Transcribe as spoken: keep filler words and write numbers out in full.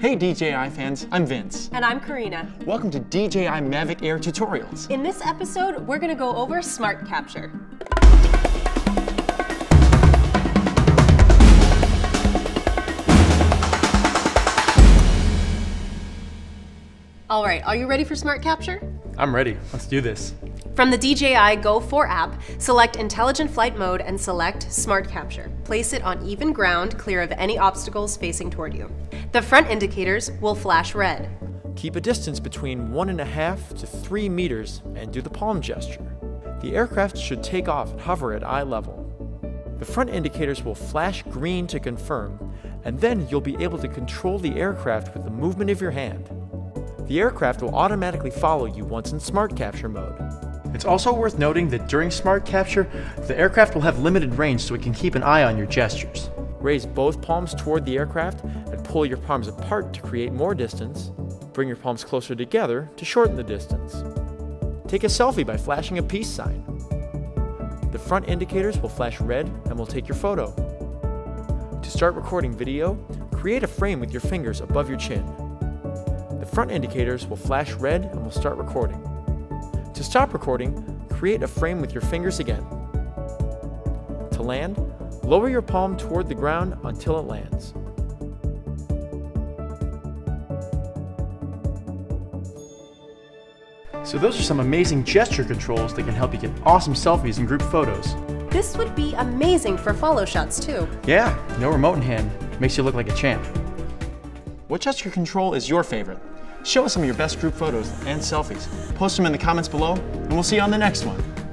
Hey D J I fans, I'm Vince. And I'm Karina. Welcome to D J I Mavic Air tutorials. In this episode, we're gonna go over SmartCapture. All right, are you ready for SmartCapture? I'm ready. Let's do this. From the D J I Go four app, select Intelligent Flight Mode and select SmartCapture. Place it on even ground, clear of any obstacles facing toward you. The front indicators will flash red. Keep a distance between one and a half to three meters and do the palm gesture. The aircraft should take off and hover at eye level. The front indicators will flash green to confirm, and then you'll be able to control the aircraft with the movement of your hand. The aircraft will automatically follow you once in SmartCapture mode. It's also worth noting that during SmartCapture, the aircraft will have limited range so it can keep an eye on your gestures. Raise both palms toward the aircraft and pull your palms apart to create more distance. Bring your palms closer together to shorten the distance. Take a selfie by flashing a peace sign. The front indicators will flash red and will take your photo. To start recording video, create a frame with your fingers above your chin. The front indicators will flash red and will start recording. To stop recording, create a frame with your fingers again. To land, lower your palm toward the ground until it lands. So those are some amazing gesture controls that can help you get awesome selfies and group photos. This would be amazing for follow shots too. Yeah, no remote in hand. Makes you look like a champ. What gesture control is your favorite? Show us some of your best group photos and selfies. Post them in the comments below, and we'll see you on the next one.